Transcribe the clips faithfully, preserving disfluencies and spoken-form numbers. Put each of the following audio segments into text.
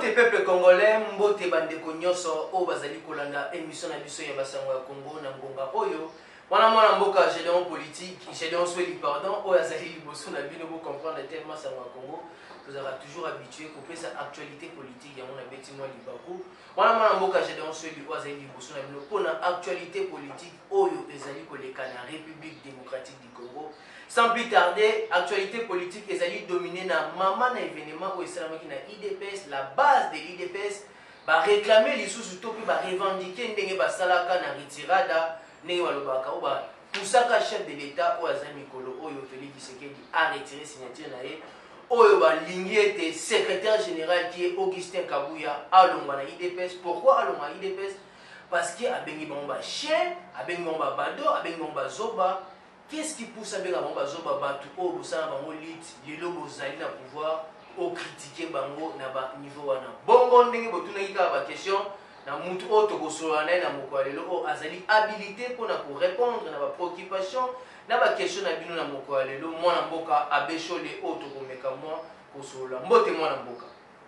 Mbote peuple congolais, mbote bande konyoso o bazali kolanda émission na biso ya basango ya Congo na ngonga oyo. Wana mwana mboka général politique, général sweli pardon, o azali liboso na bino pour comprendre tellement sango ya Congo. Vous aurez toujours habitué couper sa actualité politique ya mona beti moi libaku. Wana mwana mboka général sweli o azali liboso na bino pour na actualité politique oyo ezali koleka na République démocratique du Congo. Sans plus tarder, actualité politique est allée dominer na maman na événement où est qui na I D P S, la base de l'I D P S, va réclamer les sous-sous puis va revendiquer ndenge ba salaka na retirada ndenge balobaka ou ba pusaka chef de l'État ou azami kolo oyo Félix Tshisekedi a retiré signature na ye oyo ba lingi était secrétaire général qui est Augustin Kabuya alongwa na I D P S. Pourquoi alongwa na I D P S? Parce que abengi bamba chien, abengi bamba bado, abengi bamba zoba. Qu'est-ce qui pousse à bien à Bamba Zoba Batu au Boussa Bango Lit, les lobos zali na pouvoir au critiquer Bango na ba niveau wana. Bongo ndenge botu na ika ba question na mutu auto ko solana na moko alelo o azali habilité pour na pour répondre na ba préoccupation na ba question na bino na moko alelo mwana mboka abeshole auto ko meka moi ko sola. Mbote mwana mboka.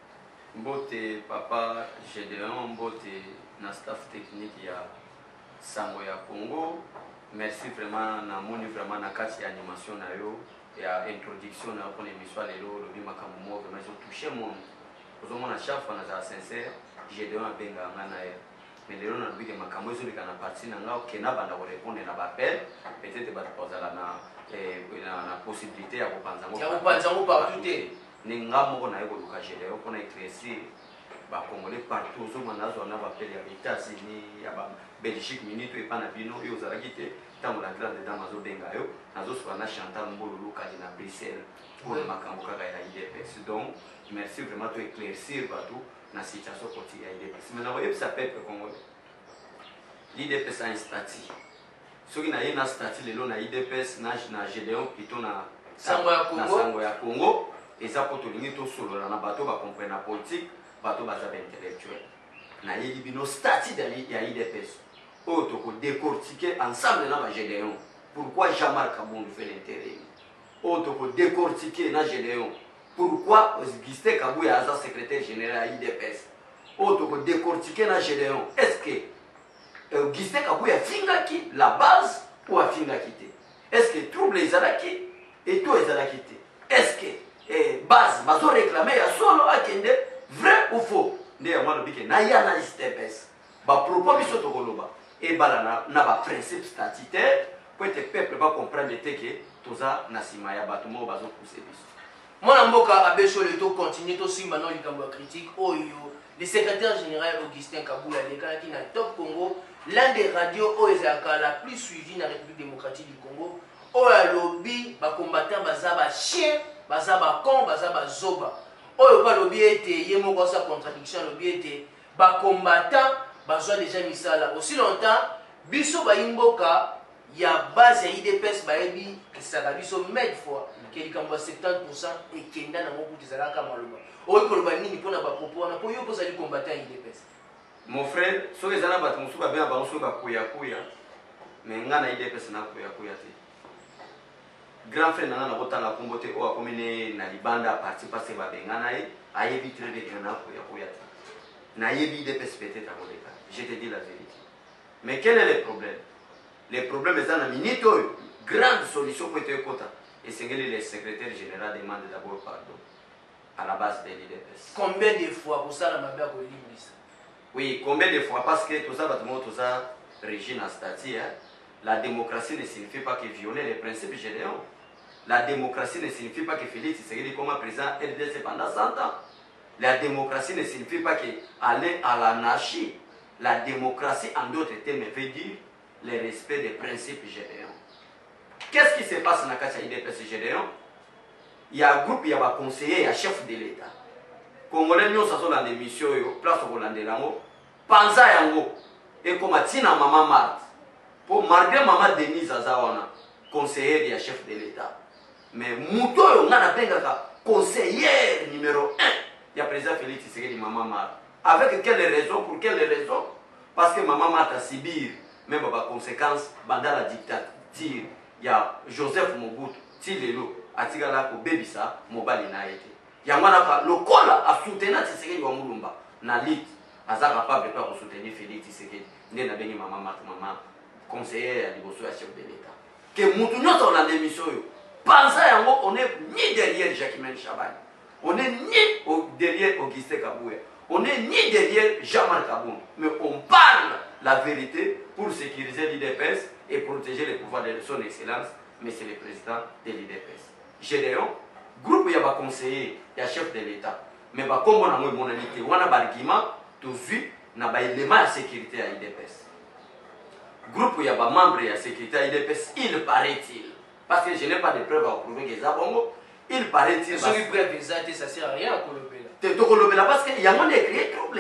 Mbote papa Gédéon, mbote na staff technique ya Sango ya Congo. Merci vraiment na moni vraiment na kati ya animation na yo ya introduction na pour l'émission lelo lobi makambo mo vraiment ils ont touché mon aux hommes na chaque fois na za sincère j'ai donné benga ngana ya mais lelo na lobi ke makambo zo likana partie na ngao kena banda ko répondre na appel peut-être ba poser la na eh na na possibilité ya kopanza ngo ya kopanza ngo partout te ni ngamo na yo ko j'ai leo pour éclaircir ba congolais partout zo manazo na ba appel ya États-Unis ya ba Belgique minute et pas na bino et aux aragité tant la grande dame mazo benga yo nazo so na Chantal Mbolo kadi na Bruxelles pour le makambo kaka ya I D P S. Donc merci vraiment de éclaircir batou na situation côté ya I D P S. Maintenant vous ça peuple congolais l'I D P S a un statut ce qui na yena statut le na I D P S na na Gédéon plutôt na Sango ya Congo na Sango ya Congo et ça pour to lingi to solo na bato ba comprendre politique bato ba za intellectuel na yebi bino statut de ya I D P S. Autre pour décortiquer ensemble dans la Gédéon. Pourquoi Jean-Marc Kaboundou fait l'intérim? Autre pour décortiquer dans Gédéon. Pourquoi Augustin Kabuya est secrétaire général à I D P S? Autre pour décortiquer dans Gédéon. Est-ce que Augustin Kabuya a fini la base ou a fini quitté? Est-ce que trouble les Alaki et tout les Alaki? Est-ce que eh, base va réclamer à solo à Kende vrai ou faux? D'ailleurs, moi je dis que Naya na I D P S. Ba propos biso to koloba. Et balana na ba principe statutaire pour que le peuple va comprendre que tout ça na simaya batumo bazo pousser biso. Mwana mboka abeshole to continue to simba non likambo critique oyo le secrétaire général Augustin Kabuya le qui na Top Congo l'un des radios oezaka la plus suivie na République démocratique du Congo oyo lobby ba combattant bazaba chien bazaba con bazaba zoba oyo pa lobby était yemo kwa sa contradiction lobby était ba combattant bazwa déjà misala aussi longtemps biso ba imboka ya base ya I D P S ba yebi kisaka biso mille fois que likambo soixante pour cent et kenda na moku tizalaka maloba oyo koloba nini pona ba propos na po yo posa li combattant I D P S. Mon frère so ezana bat musuba bien ba musuba kuya kuya mais ngana I D P S na kuya kuya te grand frère nana na botanga kombote o akomene na libanda parti parce ba bengana e ayebi très bien na kuya kuya te na yebi I D P S peut-être à Kodeka. Je te dis la vérité. Mais quel est le problème? Le problème est dans la minute, grande solution pour être quota. Et c'est que le secrétaire général demande d'abord pardon à la base de l'I D P S. Combien de fois pour ça la mabia ko librisa? Oui, combien de fois? Parce que tout ça, tout ça, régime en statut, hein? La démocratie ne signifie pas que violer les principes généraux. La démocratie ne signifie pas que Félix Tshisekedi comme président R D C pendant cent ans. La démocratie ne signifie pas qu'aller à l'anarchie. La démocratie, en d'autres termes, veut dire le respect des principes généraux. Qu'est-ce qui se passe dans le cas de I D P S généraux? Il y a un groupe, il y a un conseiller, il y a un chef de l'État. Congolais, nous sommes dans des missions, place au Hollandais, Panza Yango, et comme Tina Maman Marthe, pour malgré Maman Denise Azawana, conseiller, il y a chef de l'État. Mais Mouto, on a un conseiller numéro un. Il y a président Félix Tshisekedi Maman Marthe. Avec quelle raison? Pour quelle raison? Parce que Maman Marthe a subi même des conséquences pendant la dictature. Il y a Joseph Mobutu, Tilelo, Atigala ko Bebisa, Mobali na été. Il y a le Kola a soutenu Tshisekedi wa Mulumba. na lit aza capable mpe akosoutenir Félix Tshisekedi nde nabengi mama Marthe mama conseiller ya liboso ya chef de l'état ke mutu nyonso olanda émission oyo pensa yango on est ni derrière Jacquemaine Chabani, on est ni au, derrière Augustin Kabouya, on est ni derrière Jean-Marc Kaboun, mais on parle la vérité pour sécuriser l'I D P S et protéger les pouvoirs de son excellence, mais c'est le président de l'I D P S. Gédéon, groupe il y a des conseillers, il y a chef de l'État, mais bah, comme on a mon monalité, on a un argument, tout de suite, on a un élément de sécurité à l'I D P S. Groupe il y a des membres de la sécurité à l'I D P S, il paraît-il. Parce que je n'ai pas de preuves à prouver que ça bongo. Il paraît-il. Si vous preuves exactes, ça ne sert à rien à Kolobela. Tu Kolobela parce qu'il y a moins de créer trouble.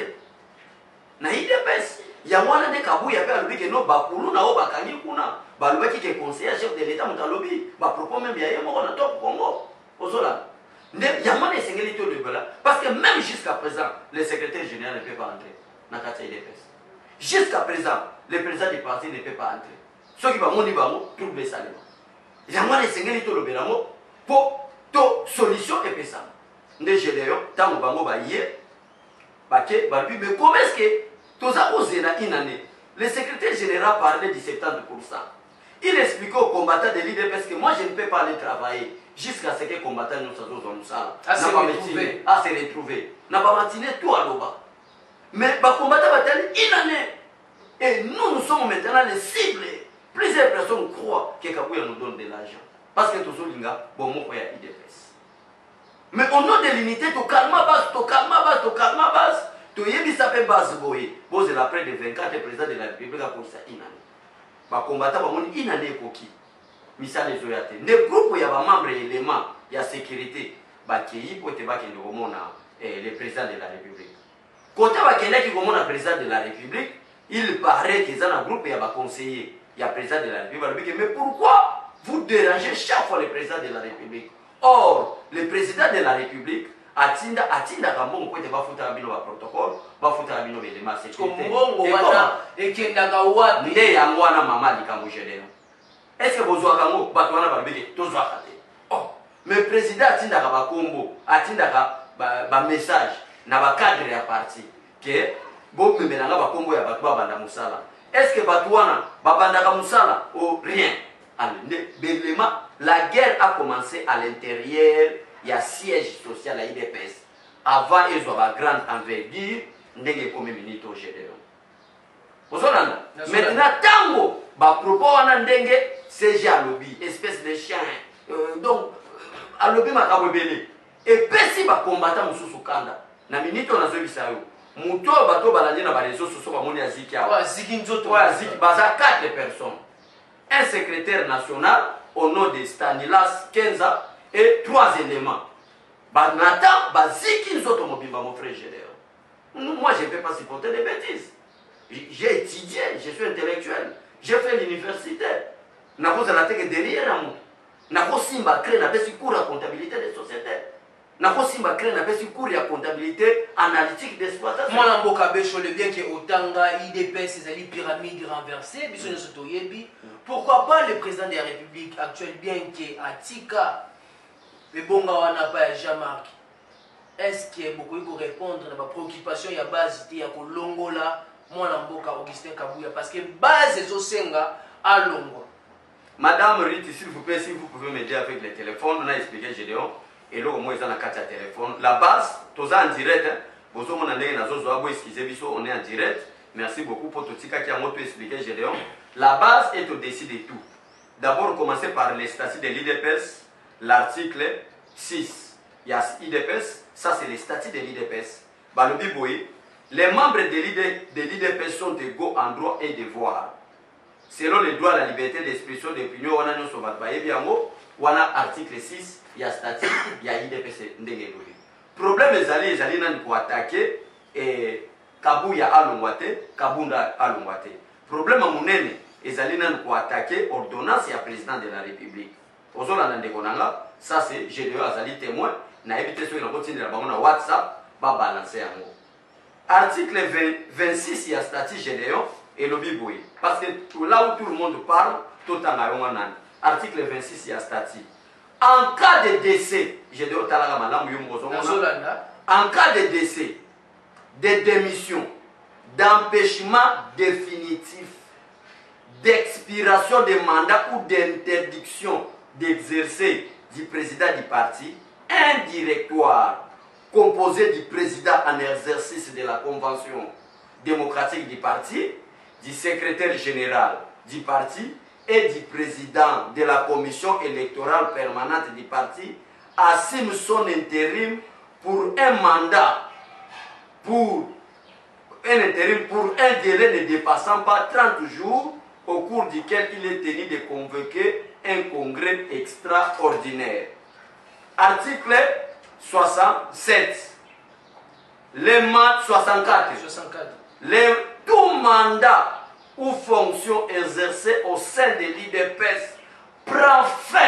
Na I D P S, il y a moins de kabou, il y a pas le que non bakulu na o bakangi kuna. Ba le qui est conseiller chef de l'État mutalobi, ba propos même il y a mo na top Congo. Ozola. Il y a moins de singeli to le bela parce que même jusqu'à présent, le secrétaire général ne peut pas entrer dans la I D P S. Jusqu'à présent, le président du parti ne peut pas entrer. Ceux qui va moni bango trouble ça. Il y a moins de singeli to le bela pour to solution et pesa. Nde Gédéon tango bango ba yé baké ba lui mais comment est-ce que tous a osé na une année le secrétaire général parlait du soixante-dix pour cent. Il expliquait aux combattants de l'I D P S que moi je ne peux pas aller travailler jusqu'à ce que les combattants nous soient dans ça. À se retrouver. À se retrouver. N'a pas matiné tout à l'oba. Mais les combattants battent une année. Et nous, nous sommes maintenant les cibles. Plusieurs personnes croient que Kabouya nous donne de l'argent. Parce que tout ça, bon, moi, il y a I D P S. Mais au nom de l'unité, tu calmes base, tu calmes base, tu calmes base, tu y ça fait base, boy. Vous êtes après de vingt-quatre présidents de la République pour ça, une année. Les combattants vont une année pour qui? Misa les oyates. Les groupes où il y a des membres et éléments, il y a sécurité, qui est pour te battre le président de la République. Quand il y a le président de la République, il paraît qu'il y a un groupe, il y a des conseillers, il y a le président de la République. Mais pourquoi vous dérangez chaque fois le président de la République? Or, le président de la République, Atinda, Atinda, Ramon, peut va foutre un protocole, va foutre un élément de sécurité. Et qui est d'accord, il y a un maman qui est Gédéon. Est-ce que vous avez un mot? Batouana Barbé, tous raté. Oh, mais le président Atinda Kabakombo, Atinda un message, n'a pas cadre à partir. Que, bon, mais maintenant, Bakombo ya Batouana Banda Moussala. Est-ce que Batouana, Babanda Moussala, ou rien? La guerre a commencé à l'intérieur, il y a siège social à I D P S. Avant, ils ont une grande envergure, il y a comme minute au Gédéon. Maintenant, tango, ba propos wana ndenge, c'est déjà lobby, espèce de chien. Euh, donc, à lobby makabwebele. Et puis si ba combattant mususu kanda, na minute on a zo bisayo. Muto bato balandi na ba réseaux sociaux ba moni aziki awa. Ouais, ziki nzoto. Ouais, ziki baza quatre personnes. Un secrétaire national au nom de Stanislas Kenza et trois éléments. Bah, Nathan, bah, Ziki, nous autres, mon frère Gédéon. Moi, je ne peux pas supporter des bêtises. J'ai étudié, je suis intellectuel. J'ai fait l'université. Je suis allé derrière moi. Je suis allé créer un cours de comptabilité des sociétés. Je suis allé créer un cours de comptabilité analytique d'exploitation. Moi, je suis allé bien que Otanga, I D P S, les pyramides renversées, pourquoi pas le président de la République actuel, bien que Atika, le bon gars n'a pas Jean-Marc? Est-ce qu'il y a beaucoup de répondre à ma préoccupation? Il y a base, il y a Longola, moi, Namboka, Augustin Kabouya, parce que base est au Senga à Longo. Madame Riti, s'il vous plaît, si vous pouvez m'aider avec le téléphone, on a expliqué Gédéon, et là, au moins, ils ont la carte à téléphone. La base, tout ça en direct, vous avez on est en direct. Merci beaucoup pour tout ce qui a expliqué Gédéon. La base est au-dessus de tout. D'abord, commencer par les statuts de l'I D P S, l'article six. Il y a I D P S, ça c'est les statuts de l'I D P S. Les membres de l'I D P S sont égaux en droit et devoir. Selon les droits à la liberté d'expression d'opinion, on a nous sommes on a article six, il y a statut, il y a I D P S. Le problème est allé, ils allaient pour attaquer et Kabouya Alongwate, Kabunda Alongwate. Problème à Mounene, ils allaient pour attaquer l'ordonnance et le président de la République. Ça c'est Gédéon Azali témoin, n'a évité sur le WhatsApp, va balancer un mot. Article vingt-six, il y a statut Gédéon et le Biboui. Parce que là où tout le monde parle, tout en a. Article vingt-six, il y a statut. En cas de décès, Gédéon Talaga Malam Yumbo, en cas de décès de démission, d'empêchement définitif, d'expiration des mandats ou d'interdiction d'exercer du président du parti, un directoire composé du président en exercice de la convention démocratique du parti, du secrétaire général du parti et du président de la commission électorale permanente du parti assume son intérim pour un mandat, pour un intérim pour un délai ne dépassant pas trente jours, au cours duquel il est tenu de convoquer un congrès extraordinaire. Article soixante-sept. Les mandats soixante-quatre. soixante-quatre. Les, tout mandat ou fonction exercée au sein de l'I D P S prend fin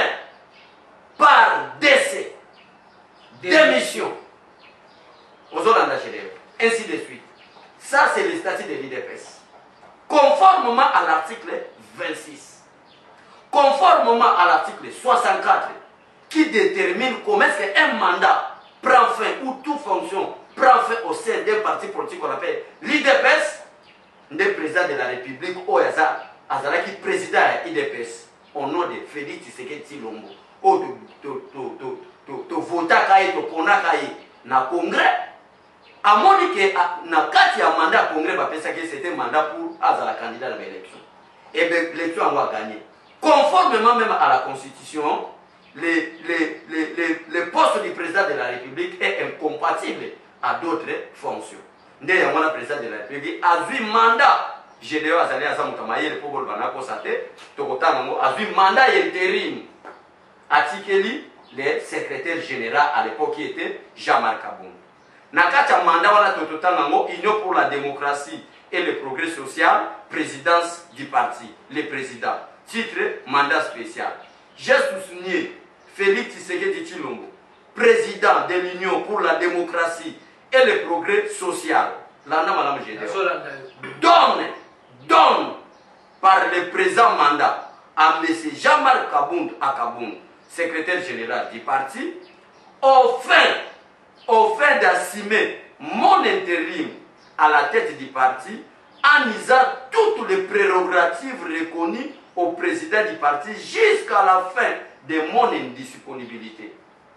par décès, démission aux Hollandais, ainsi de suite. Ça, c'est le statut de l'I D P S. Conformément à l'article vingt-six, conformément à l'article soixante-quatre, qui détermine comment est-ce qu'un mandat prend fin ou toute fonction prend fin au sein d'un parti politique qu'on appelle l'I D P S, le président de la République, Oyaza, Azalaki, président de l'I D P S, au nom de Félix Tshisekedi Tshilombo, ou de voter to pona na congrès, a moni que na kati ya mandat congrès va penser que c'était un mandat pour Azala candidat à l'élection. Et bien l'élection va gagner. Conformément même à la constitution, les, les, les, les, les postes du président de la République est incompatible à d'autres fonctions. Ndé ya mwana président de la République a vu mandat Gédéon Azali Asa Mutamaye pour Bolbana Kosate, Tokotango a vu mandat intérim Atikeli, le secrétaire général à l'époque qui était Jean-Marc Aboum. Nakata mandat wana Tokotango, Union pour la démocratie et le progrès social, présidence du parti, le président. Titre, mandat spécial. J'ai souligné Félix Tshisekedi Tshilombo, président de l'Union pour la démocratie et le progrès social. Donne, donne par le présent mandat à M. Jean-Marc Kabound Akabound, secrétaire général du parti, au fin, au fin d'assumer mon intérim à la tête du parti en usant toutes les prérogatives reconnues au président du parti jusqu'à la fin de mon indisponibilité.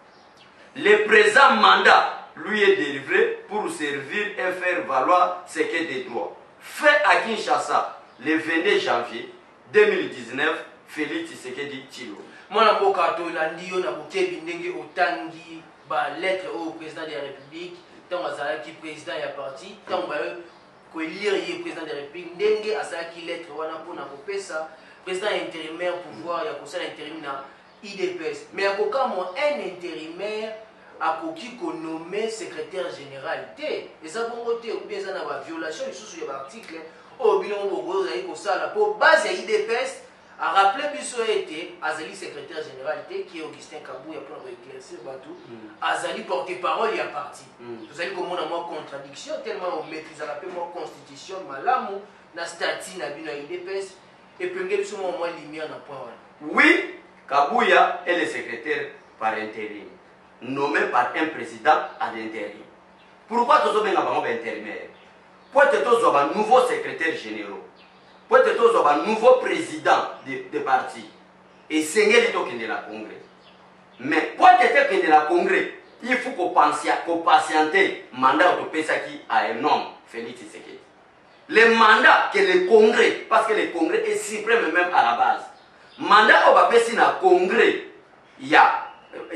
Le présent mandat lui est délivré pour servir et faire valoir ce qu'est des droits. Fait à Kinshasa le vingt-deux janvier deux mille dix-neuf, Félix Tshisekedi Tshilombo. Mwana mboka to landi yo na bokebi ndenge otangi ba lettre au président de la République, tant azalaki président ya parti, tant ba ko lire ye président de la République ndenge azalaki lettre wana pona kopesa président intérimaire pouvoir ya kosala intérim na I D P S. Mais akoka mo un intérimaire akoki ko nommé secrétaire général té. Eza bongo té ou bien ça na ba violation lisusu ya ba article o bino bongo za ko sala po base ya I D P S. A rappelé biso été Azali secrétaire général qui est Augustin Kabouya pour éclaircir Batou, Azali porte-parole et à parti. Vous allez comme on a moins contradiction tellement on maîtrise la paix moins constitution malamu na statut na bino I D P S et puis ngeli so moins lumière na point. Oui, Kabouya est le secrétaire par intérim, nommé par un président à l'intérim. Pourquoi tous les gens sont intérimaires? Pour être tous un nouveau secrétaire général. Pour être tous un nouveau président de, de parti. Et c'est ce qui est la congrès. Mais pour être que la congrès, il faut qu'on patiente le mandat de Pesaki à un homme, Félix Tshisekedi. Le mandat que le congrès, parce que le congrès est suprême même à la base. Mandat au Bapesi na congrès, il y a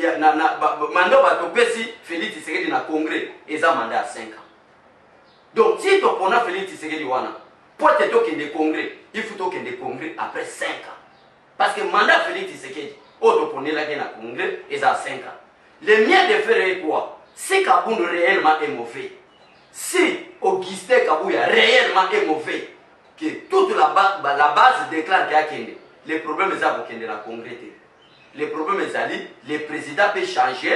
mandat au Bapesi Félix Tshisekedi na congrès, et ça mandat à cinq ans. Donc si tu as Félix Tshisekedi wana, pour être qu'il y ait des congrès, il faut qu'il y ait des congrès après cinq ans. Parce que le mandat Félix Tshisekedi, autre pour la congrès, et ça cinq ans. Le mien de faire est quoi? Si Kabound réellement est mauvais, si Augustin Kabouya réellement est mauvais, que toute la base, la base déclare qu'il y a Kende, les problèmes sont pour Kende la congrès. Les problèmes sont le président peut changer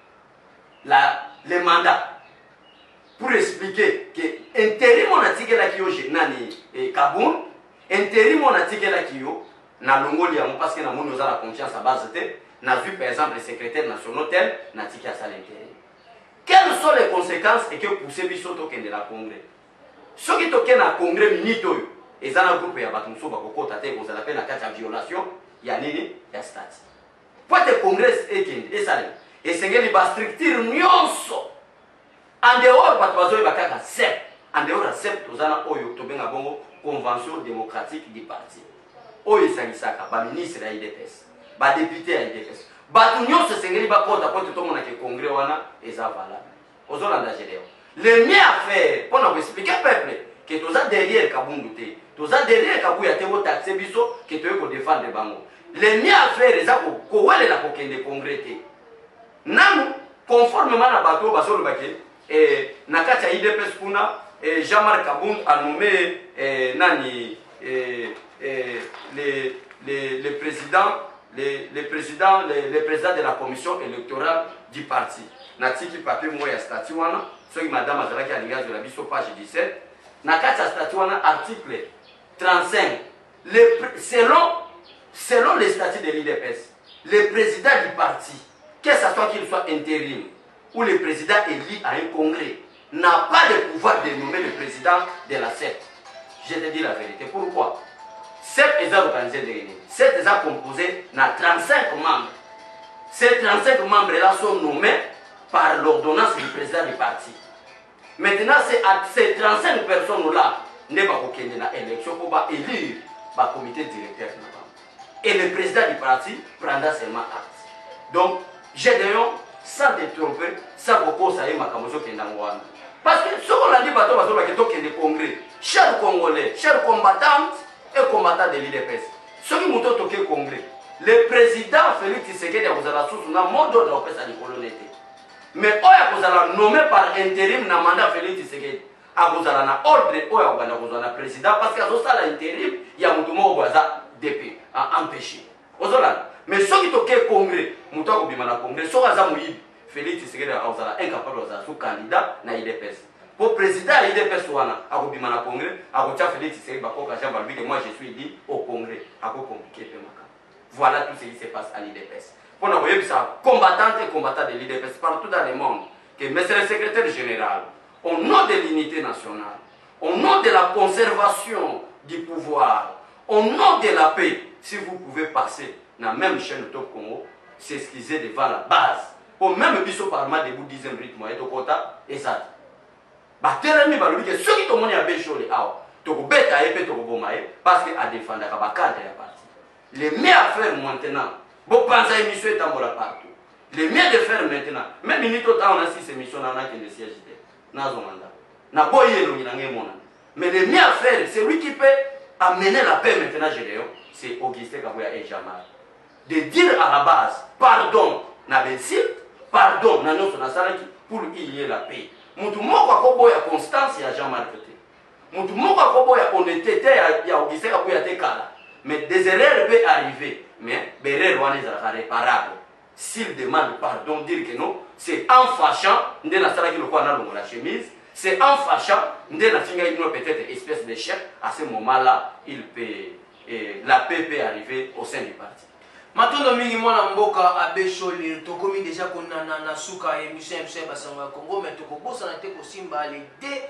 la, le mandat. Pour expliquer que intérim on a tiré la kio nani et Kabound, intérim on a tiré la kio na longolia parce que na mon la confiance à base de na vu par exemple le secrétaire national tel na tiré à ça l'intérim. Quelles sont les conséquences et que pousser biso to kende na congrès? Ce qui to kende na congrès minito yo, ezana groupe ya bato muso bakokota te ko zala pe na kati ya violation ya nini ya statut. Pour te congrès ekende esale esengeli ba structure nyonso en dehors bato bazoyi bakaka sept en dehors ya sept tozana oyo tobenga bongo convention démocratique du parti oyo esangisaka baministre ya I D P S badepute ya I D P S bato nyonso esengeli bakota po te tomona ke congrès wana eza valable ozolanda Gédéon. Le mieux à faire mpona koexplike peuple ke toza derrière kabundu te toza derrière kabuya te botaxe biso ke toye kodefendre bango. Le mieux à faire eza kowelela kokende congrès te nanu conformément na bato oyo bazolobake eh, na kati ya I D P S kuna eh, Jean-Marc Kabund a nommé eh, nani eh, eh, le, le, le président le, le président le, le président de la commission électorale du parti natiki papier moya statut wana soki madame azalaki alingazo la biso page dix-sept na kati ya statut wana article trente-cinq le, selon selon les statuts de l'I D P S le président du parti que ce soit qu'il soit intérim ou le président élu à un congrès n'a pas le pouvoir de nommer le président de la C E P. Je te dis la vérité. Pourquoi? C E P est organisé de réunion. C E P est composé de trente-cinq membres. Ces trente-cinq membres-là sont nommés par l'ordonnance du président du parti. Maintenant, c'est à ces trente-cinq personnes-là ne va pas une élection pour élire le comité directeur. Et le président du parti prendra seulement acte. Donc, Gédéon, sans te tromper, sans beaucoup ça y est ma camouflage qui est dans le parce que ce qu'on a dit, bateau bateau bateau qui est des congrès, chers Congolais, chers combattantes et combattants de l'I D P S, ceux qui m'ont toqué congrès, le président Félix Tshisekedi a vous a sous un mot d'ordre au pesa de colonité. Mais oya vous a nommé par intérim na mandat Félix Tshisekedi, a vous a na ordre oya vous a vous a président parce que à ça l'intérim, il y a mutumo obaza depuis à empêcher. Ozola, mais ceux qui toqué congrès, mutumo bimana congrès, ceux qui ont eu Félix Tshisekedi a incapable de être candidat na I D P S. Pour président I D P S wana a bima na congrès, a rotia Félix Tshisekedi ba koka Jean Balbi que moi je suis dit au congrès, a ko compliqué pe maka. Voilà tout ce qui se passe à l'I D P S. Pour nous voyez ça combattantes et combattants de l'I D P S partout dans le monde que monsieur le secrétaire général au nom de l'unité nationale, au nom de la conservation du pouvoir, au nom de la paix, si vous pouvez passer dans la même chaîne Top Congo, s'excuser devant la base. Pour même biso parlement de bouddhisme rythme et tokota et ça ba teremi ba lobi que ceux qui tomoni a béchole awa toko beta et toko bomae parce que a défendre ka ba cadre ya parti les mieux à faire maintenant bo pensa émission etambola partout les mieux de faire maintenant même minito ta on a six émissions na na qui ne siège na zo manda na boyelo ni ngé mona mais les mieux à faire c'est lui qui peut amener la paix maintenant Gédéon c'est Augustin Kabuya et Jean-Marc de dire à la base pardon na bensil pardon, nous sommes pour qu'il y ait la paix. Nous sommes à constance et à Jean-Marc. Nous sommes à honnêteté et à Augustin Kabouya. Mais des erreurs peuvent arriver. Mais les erreurs sont réparables. S'il demande pardon, dire que non, c'est en fâchant, nous avons la chemise, c'est en fâchant, nous avons peut-être une espèce de chef. À ce moment-là, il peut, et la paix peut arriver au sein du parti. Matondo mingi mwana mboka abeshole tokomi déjà kona na na suka émission M C Basanga Congo mais tokobosa na te ko simba les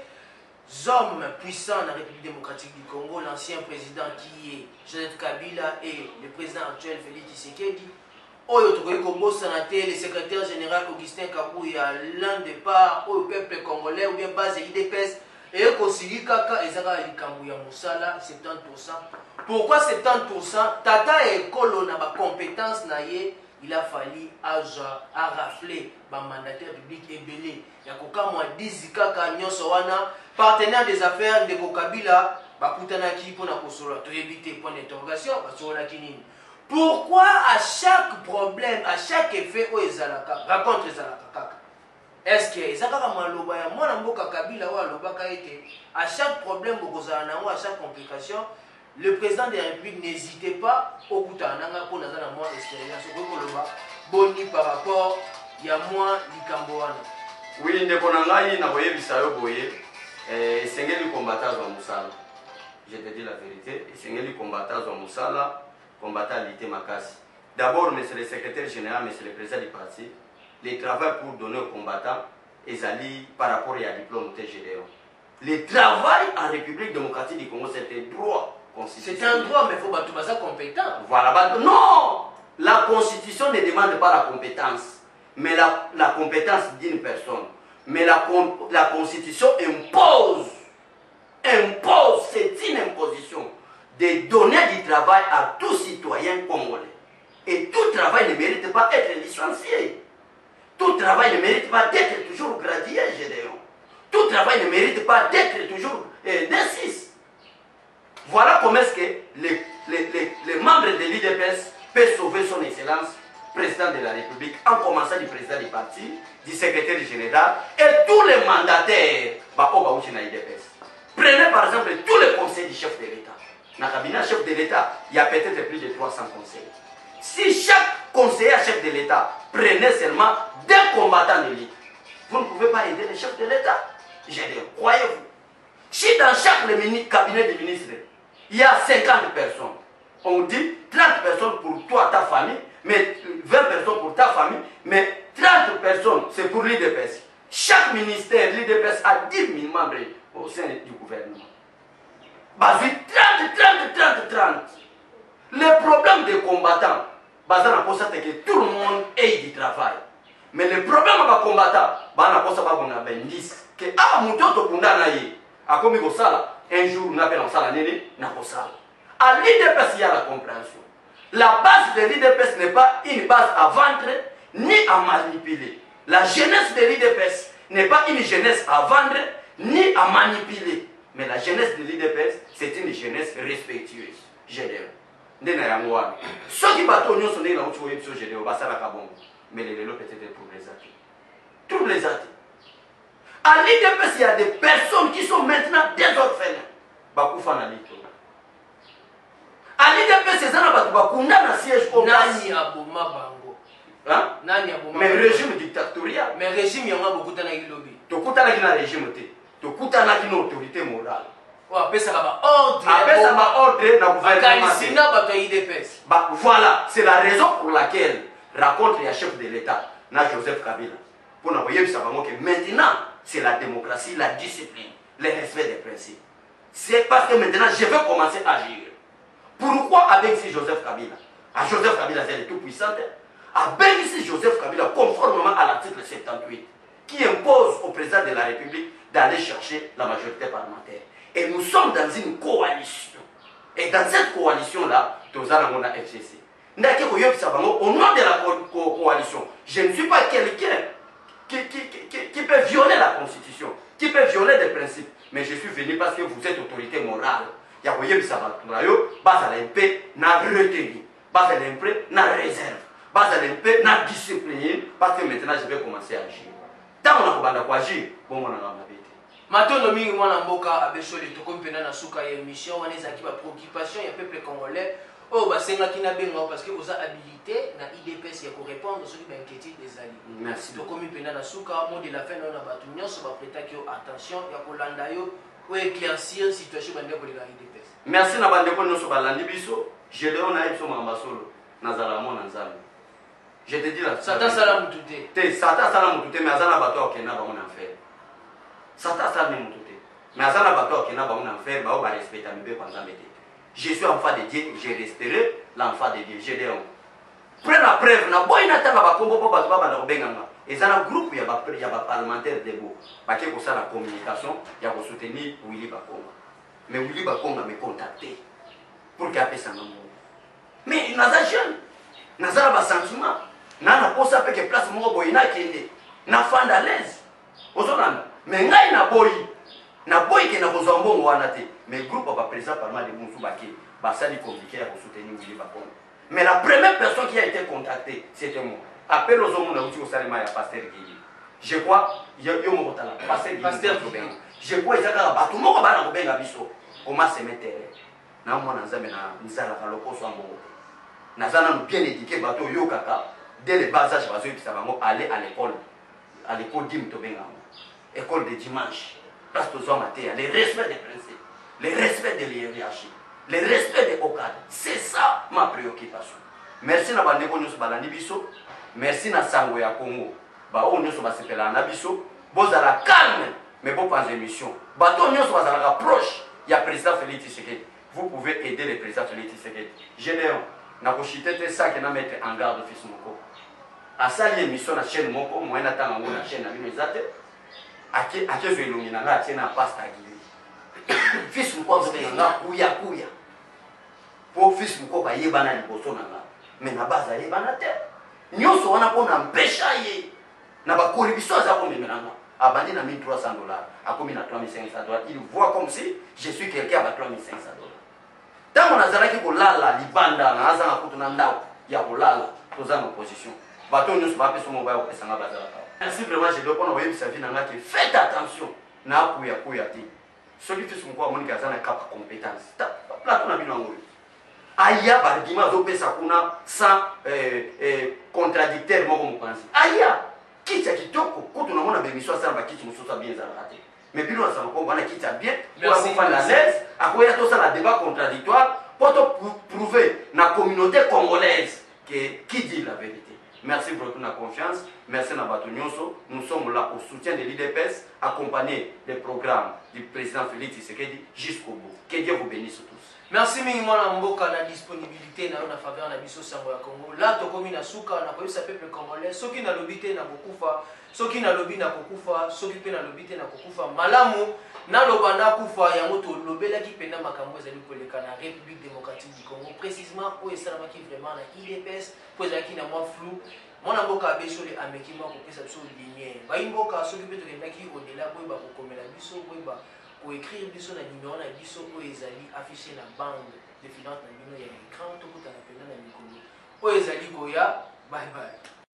deux hommes puissants de la République démocratique du Congo, l'ancien président qui est Joseph Kabila et le président actuel Félix Tshisekedi. Oyo tokomi kobosa na te le secrétaire général Augustin Kabouya l'un des parts au peuple congolais ou bien base I D P S et kosili kaka ezaka likambo ya musala soixante pour cent. Pourquoi soixante pour cent? Tata et Kolo na ba compétence na ye, il a fallu aja a rafler ba mandataire public ebele ya kokamwa dix kaka nyonso wana partenaire des affaires de Kabila ba kutanaki pona kosola to éviter point d'interrogation ba sola kinini. Pourquoi à chaque problème, à chaque effet o ezalaka raconte ezalaka kaka? Est-ce que ezalaka maloba ya mwana mboka Kabila wa lobaka ete à chaque problème bokozala nango à chaque complication le président de la République n'hésitait pas au Koutananga pour nous avoir une expérience boni par rapport à moi Likamboana. Oui, ne konangai na boye bisayo boye eh sengeli combattant wa musala. Je te dis la vérité, sengeli combattant wa musala, combattant l'ité makasi. D'abord monsieur le secrétaire général, monsieur le président du parti, les travail pour donner aux combattants ezali par rapport à diplôme T G D O. Le travail en République démocratique du Congo, c'est un droit constitutionnel. C'est un droit, mais il faut battre ça compétent. Voilà. Bah, non, la Constitution ne demande pas la compétence, mais la, la compétence d'une personne. Mais la, la Constitution impose, impose, c'est une imposition, de donner du travail à tout citoyen congolais. Et tout travail ne mérite pas d'être licencié. Tout travail ne mérite pas d'être toujours gradué, Gédéon. Tout travail ne mérite pas d'être toujours euh, D six. Voilà comment est-ce que les, les, les, les membres de l'I D P S peuvent sauver son excellence, président de la République, en commençant du président du parti, du secrétaire général et tous les mandataires bah, oh, bah, l'I D P S. Prenez par exemple tous les conseils du chef de l'État. Dans le cabinet chef de l'État, il y a peut-être plus de trois cents conseillers. Si chaque conseiller chef de l'État prenait seulement deux combattants de l'État, vous ne pouvez pas aider le chef de l'État. Croyez-vous. Si dans chaque cabinet de ministres, il y a cinquante personnes, on dit trente personnes pour toi, ta famille, mais vingt personnes pour ta famille, mais trente personnes, c'est pour l'I D P S. Chaque ministère, l'I D P S a dix mille membres au sein du gouvernement. Basé trente, trente, trente, trente. Le problème des combattants, c'est que tout le monde ait du travail. Mais le problème des combattants, c'est dix. Que ah, mon toto bunda naïe, a comme il un jour, on appelle en salle nene, n'a pas ça. À l'I D P S, il y a la compréhension. La base de l'I D P S n'est pas une base à vendre ni à manipuler. La jeunesse de l'I D P S n'est pas une jeunesse à vendre ni à manipuler. Mais la jeunesse de l'I D P S, c'est une jeunesse respectueuse. Généreux. Ceux qui battent l'union sont des gens qui sont généreux, mais les vélos peut-être pour les athées. Tous les athées. À l'I D P S, il y a des personnes qui sont maintenant des orphelins. Bakoufa na lito. À l'I D P S, c'est ça na siège au Nani aboma bango. Hein? Nani aboma. Mais régime dictatorial. Mais régime il y a beaucoup de lobby. Tokutana ki na régime te. Tokutana ki na autorité morale. Ouais, après ça va ordre. Après ça va ordre na gouvernement. I D P S. Bah voilà, c'est la raison pour laquelle raconte les chefs de l'État, na Joseph Kabila. Pour n'envoyer ça que maintenant c'est la démocratie, la discipline, le respect des principes. C'est parce que maintenant je vais commencer à agir. Pourquoi avec si Joseph Kabila? À Joseph Kabila, c'est le tout puissant. Avec si Joseph Kabila, conformément à l'article soixante-dix-huit, qui impose au président de la République d'aller chercher la majorité parlementaire. Et nous sommes dans une coalition. Et dans cette coalition-là, nous avons la F C C. Au nom de la co co coalition, je ne suis pas quelqu'un qui, qui, qui, qui peut violer la Constitution, qui peut violer des principes. Mais je suis venu parce que vous êtes autorité morale. Il y a un peu na retenue, un peu na réserve, un peu na discipline, parce que maintenant je vais commencer à agir. Tant on a agir, bon, on a la Matondo mingi mwana mboka abesole tokompena na suka ya émission wana ezaki ba préoccupation ya peuple congolais oh basenga kina benga parce que oza habilité na I D P S ya ko répondre sur les inquiétudes des alliés. Merci. Tokompena na suka mot de la fin na batu nyonso ba prêta ki attention ya kolanda yo ou éclaircir situation bande ko la I D P S. Merci na bande ko nyonso balandi biso Gédéon na biso mamba solo nazala mona nzambe. Je te dis là Satan salam tuté. Te Satan salam tuté mais azana bato okena ba mona faire. Satan salam tuté. Mais azana bato okena ba mona faire ba o ba respecter mbe kwa nzambe te. Je suis enfant de Dieu, je resterai l'enfant de Dieu. Gédéon. Prends la preuve na boy na tanga ba kombo ba ba na obenganga. Ezana groupe ya ba ya ba parlementaire debout. Ba ke ko ça la communication ya ko soutenir Willy Bakonga. Mais Willy Bakonga me contacté pour qu'il appelle ça maman. Mais naza jeune. Naza ba sentiment. Na na posa pe que place mo boy na kende. Na fanda à l'aise. Ozona mais ngai na boy. Na boy ke na kozambongo wana te. Mais groupe va présent par mal de Moussoubaké. Bah ça lui communiqué à soutenir Willy Bakonga. Mais la première personne qui a été contactée, c'était moi. Appelle aux hommes au Salima et à Pasteur Guy. Je crois, il y a eu mon talent. Pasteur Guy. Je crois qu'il y a un bateau. Moi, je vais aller comment se mettre. Na moi nazame na nzala ka lokoso ambo. Nazana nous bien éduqué bateau yo kaka. Dès le bas âge bazo puis ça va aller à l'école. À l'école dim to benga. École de dimanche. Parce que zo maté, le respect des principes, le respect de l'hiérarchie, le respect des cadres. C'est ça ma préoccupation. Merci na bande ko nyuso balandi biso. Merci na sango ya Congo. Ba o nyuso basepela na biso. vous allez calme, mais vous pas émission. Bateau nous sommes proche, il y a le président Félix Tshisekedi. Vous pouvez aider le président Félix Tshisekedi. Général, n'a pas chité ça qui n'a mettre en garde fils moko. À ça l'émission la chaîne moko, moi na tanga na chaîne na bimezate. Ake ake zo ilumina nga tena pasta gili. Fils moko zo nga kuya kuya. Pour fils moko ba yebana liboso na nga. Mais na base yebana te. Nyoso wana pona mpesha ye. Na ba koribiso za ko memelanga. Abandi na mille trois cents dollars, à combien à trois mille cinq cents dollars. Il voit comme si je suis quelqu'un à trois mille cinq cents dollars. Tant qu'on a zala qui kolala, libanda, na azanga kutuna ndao, ya kolala, toza en opposition. Bateau nous pas pe so mobile au pesanga bazala. Ainsi vraiment je dois prendre web sa vie nanga que faites attention na kuya kuya ti. Celui qui fait son quoi monika zana cap compétence. Plateau na bino ngoli. Aya ba dima zo pesa kuna sans euh euh contradicteur moko mopanzi. Aya Kicha kitoko, quand on a une émission, ça va quitter mon bien raté. Mais puis on a quitté bien, pour faire la l'aise, après il y a tout ça le débat contradictoire, pour prouver la communauté congolaise qui dit la vérité. Merci pour votre confiance, merci Nabato Nyonso. Nous sommes là au soutien de l'I D P S, accompagner les programmes du président Félix Tshisekedi jusqu'au bout. Que Dieu vous bénisse tous. Merci minimum na mboka na disponibilité na na faveur na biso sango ya Congo. Là to komi na suka na ko yisa peuple congolais. Soki na lobité na kokufa, soki na lobi na kokufa, soki pe na lobité na kokufa. Malamu na loba na kufa ya moto lobela ki pena makambo ezali koleka na République démocratique du Congo. Précisément o esalama ki vraiment na I D P S, po ezali ki na moi flou. Mona mboka abesoli amekima ko pesa biso lumière. Ba mboka soki pe to kendaki au-delà boy ba ko komela biso boy ba pour écrire biso na numéro na biso o ezali affiché na bande de finance na bino ya écran to kuta na pena na mikolo o ezali goya. Bye bye.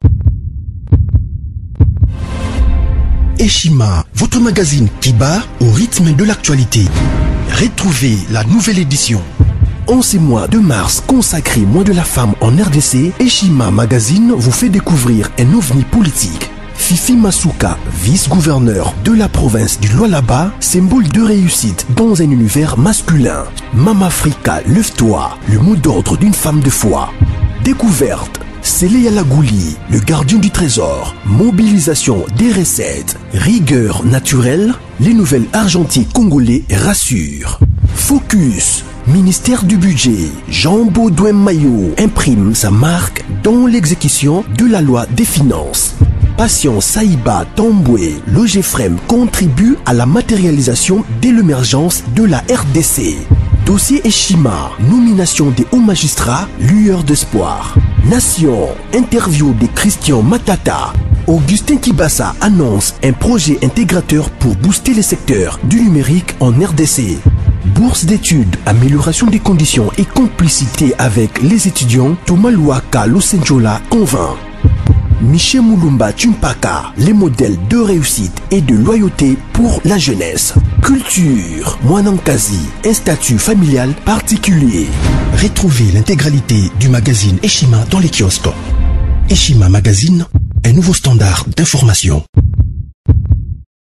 Eshima, votre magazine qui bat au rythme de l'actualité. Retrouvez la nouvelle édition. En ces mois de mars consacré mois de la femme en R D C, Eshima Magazine vous fait découvrir un ovni politique. Fifi Masuka, vice-gouverneur de la province du Lualaba, symbole de réussite dans un univers masculin. Mama Africa, lève-toi, le mot d'ordre d'une femme de foi. Découverte, Sélé Alagouli, le gardien du trésor. Mobilisation des recettes, rigueur naturelle, les nouvelles argentiers congolais rassurent. Focus, ministère du budget, Jean Baudouin Maillot imprime sa marque dans l'exécution de la loi des finances. Patient Saïba Tamboué, Logefrem contribue à la matérialisation de l'émergence de la R D C. Dossier Eshima, nomination des hauts magistrats, lueur d'espoir. Nation, interview de Christian Matata. Augustin Kibassa annonce un projet intégrateur pour booster les secteurs du numérique en R D C. Bourse d'études, amélioration des conditions et complicité avec les étudiants, Thomas Luaka Losenjola convainc. Michel Moulumba Tumpaka, les modèles de réussite et de loyauté pour la jeunesse. Culture, Mwanankazi, un statut familial particulier. Retrouvez l'intégralité du magazine Eshima dans les kiosques. Eshima Magazine, un nouveau standard d'information.